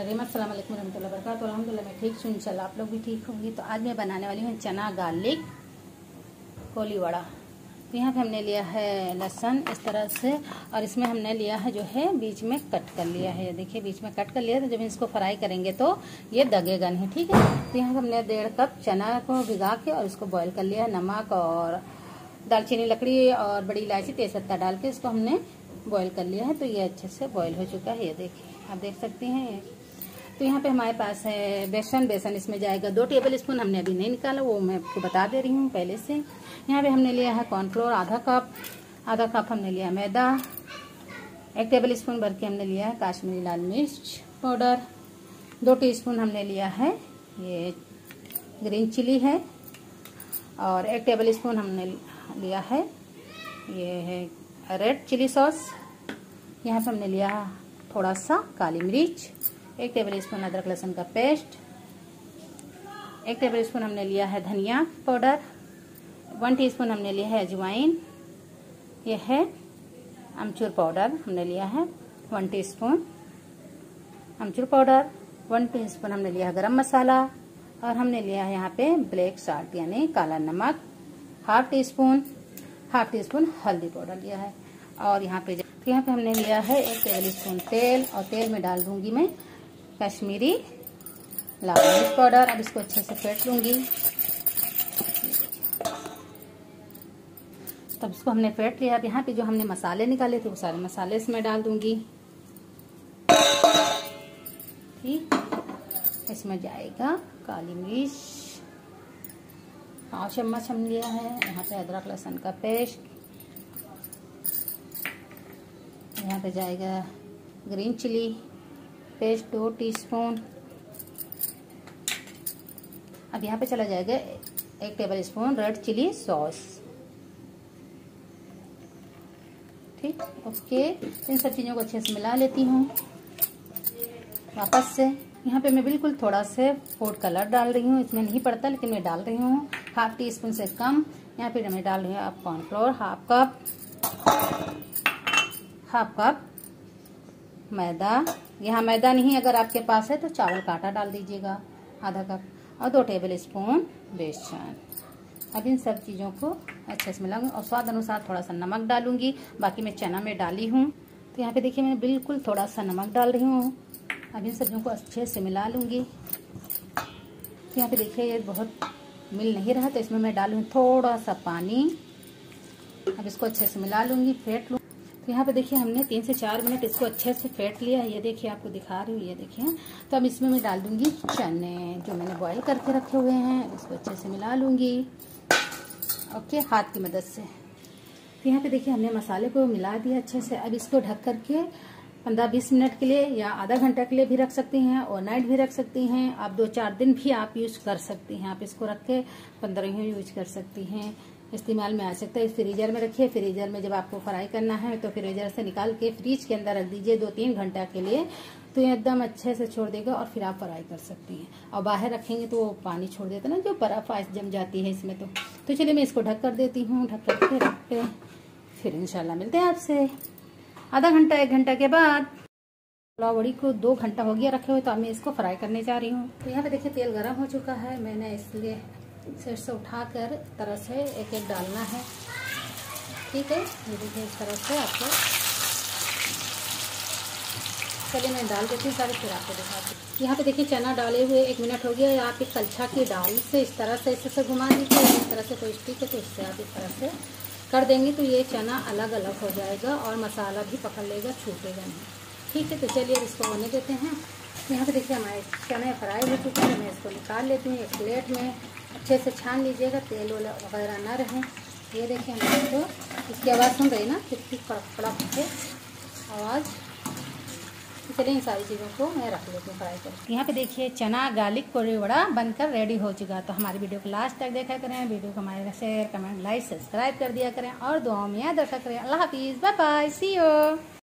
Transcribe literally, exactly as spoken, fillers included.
अस्सलाम वालेकुम रहमतुल्लाहि व बरकातहू। अल्हम्दुलिल्लाह मैं ठीक हूँ, इंशाल्लाह आप लोग भी ठीक होंगी। तो आज मैं बनाने वाली हूँ चना गार्लिक कोली वड़ा। तो यहाँ पे हमने लिया है लहसुन इस तरह से, और इसमें हमने लिया है जो है बीच में कट कर लिया है। ये देखिए बीच में कट कर लिया, तो जब इसको फ्राई करेंगे तो ये दगेगा नहीं, ठीक है। तो यहाँ पे हमने डेढ़ कप चना को भिगा के और इसको बॉईल कर लिया है। नमक और दालचीनी लकड़ी और बड़ी इलायची तेजपत्ता डाल के इसको हमने बॉईल कर लिया है। तो ये अच्छे से बॉईल हो चुका है, ये देखिए आप देख सकते हैं। तो यहाँ पे हमारे पास है बेसन। बेसन इसमें जाएगा दो टेबल स्पून, हमने अभी नहीं निकाला, वो मैं आपको बता दे रही हूँ पहले से। यहाँ पे हमने लिया है कॉर्नफ्लोर आधा कप, आधा कप हमने लिया मैदा, एक टेबल स्पून भर के हमने लिया है काश्मीरी लाल मिर्च पाउडर, दो टीस्पून हमने लिया है ये ग्रीन चिली है, और एक टेबल स्पून हमने लिया है ये है रेड चिली सॉस। यहाँ पे हमने लिया थोड़ा सा काली मिर्च, एक टेबल स्पून अदरक लहसुन का पेस्ट, एक टेबल स्पून हमने लिया है धनिया पाउडर, वन टीस्पून हमने लिया है अजवाइन, यह है अमचूर पाउडर हमने लिया है वन टीस्पून अमचूर पाउडर, वन टीस्पून हमने लिया है गरम मसाला, और हमने लिया है यहाँ पे ब्लैक साल्ट यानी काला नमक half teaspoon, half teaspoon हल्दी पाउडर लिया है। और यहाँ पे तो यहाँ पे हमने लिया है एक टेबल स्पून तेल, और तेल में डाल दूंगी मैं कश्मीरी लाल मिर्च पाउडर। अब इसको अच्छे से फेंट लूंगी। तब इसको हमने फेंट लिया। अब यहाँ पे जो हमने मसाले निकाले थे वो सारे मसाले इसमें डाल दूंगी, ठीक। इसमें जाएगा काली मिर्च पाँच चम्मच हम लिया है, यहाँ पे अदरक लहसुन का पेस्ट, यहाँ पे जाएगा ग्रीन चिली पेस्ट दो टीस्पून। अब यहाँ पे चला जाएगा एक tablespoon red chilli sauce, ठीक। ओके, इन सब चीज़ों को अच्छे से मिला लेती हूँ वापस से। यहाँ पे मैं बिल्कुल थोड़ा से फूड कलर डाल रही हूँ, इसमें नहीं पड़ता लेकिन मैं डाल रही हूँ हाफ टी स्पून से कम। यहाँ पे मैं डाल रही हूँ अब cornflour half cup, half cup maida, यहाँ मैदा नहीं अगर आपके पास है तो चावल का आटा डाल दीजिएगा आधा कप, और दो टेबल स्पून बेसन। अब इन सब चीज़ों को अच्छे से मिलाऊंगी, और स्वाद अनुसार थोड़ा सा नमक डालूंगी, बाकी मैं चना में डाली हूँ। तो यहाँ पे देखिए मैं बिल्कुल थोड़ा सा नमक डाल रही हूँ। अब इन सब्जियों को अच्छे से मिला लूँगी। तो यहाँ पे देखिए ये बहुत मिल नहीं रहा, तो इसमें मैं डालूँ थोड़ा सा पानी। अब इसको अच्छे से मिला लूँगी, फेंट लूँ। तो यहाँ पे देखिए हमने तीन से चार मिनट इसको अच्छे से फेंट लिया है, ये देखिए आपको दिखा रही हूँ, ये देखिए। तो अब इसमें मैं डाल दूँगी चने जो मैंने बॉईल करके रखे हुए हैं, इसको अच्छे से मिला लूँगी ओके हाथ की मदद से। तो यहाँ पे देखिए हमने मसाले को मिला दिया अच्छे से। अब इसको ढक करके पंद्रह बीस मिनट के लिए या आधा घंटा के लिए भी रख सकती हैं, और नाइट भी रख सकती हैं आप, दो चार दिन भी आप यूज कर सकती हैं। आप इसको रख के पंद्रह यूज कर सकती हैं, इस्तेमाल में आ सकता है। फ्रीजर में रखिए, फ्रीजर में जब आपको फ्राई करना है तो फ्रीजर से निकाल के फ्रीज के अंदर रख दीजिए दो तीन घंटा के लिए, तो ये एकदम अच्छे से छोड़ देगा और फिर आप फ्राई कर सकती हैं। और बाहर रखेंगे तो वो पानी छोड़ देता ना, जो बर्फ आइस जम जाती है इसमें। तो तो चलिए मैं इसको ढक कर देती हूँ, ढक कर के रख के फिर इंशाल्लाह मिलते हैं आपसे आधा घंटा एक घंटा के बाद। वड़ी को दो घंटा हो गया रखे हुए, तो अब मैं इसको फ्राई करने जा रही हूँ। तो यहाँ पे देखिए तेल गरम हो चुका है, मैंने इसलिए सेट से उठाकर तरह से एक एक डालना है, ठीक है। ये देखिए इस तरह से आपको, चलिए मैं डाल देती हूँ सारी, फिर आपको दिखाती हूँ। यहाँ पे देखिए चना डाले हुए एक मिनट हो गया। आप एक कलछा की डाल से इस तरह से इसे से घुमा दीजिए, इस तरह से कोई स्टिक है तो इससे आप इस तरह से कर देंगे तो ये चना अलग अलग हो जाएगा और मसाला भी पकड़ लेगा, छूटेगा नहीं, ठीक है। तो चलिए अब इसको होने देते हैं। यहाँ पे देखिए हमारे चने फ्राई हो चुके हैं, मैं इसको निकाल लेती हूँ एक प्लेट में। अच्छे से छान लीजिएगा, तेल वगैरह ना रहे। ये देखिए हमारे तो इसकी आवाज़ सुन रही ना, कितनी कड़क कड़क के आवाज़। चलिए इन सारी चीज़ों को मैं रख लेती हूँ फ्राई करके। यहाँ पे देखिए चना गार्लिक कोली वड़ा बनकर रेडी हो चुका। तो हमारी वीडियो को लास्ट तक देखा करें, वीडियो को हमारे शेयर कमेंट लाइक सब्सक्राइब कर दिया करें, और दुआओं में याद रखा करें। अल्लाह हाफिज़, बाय बाय, सी यू।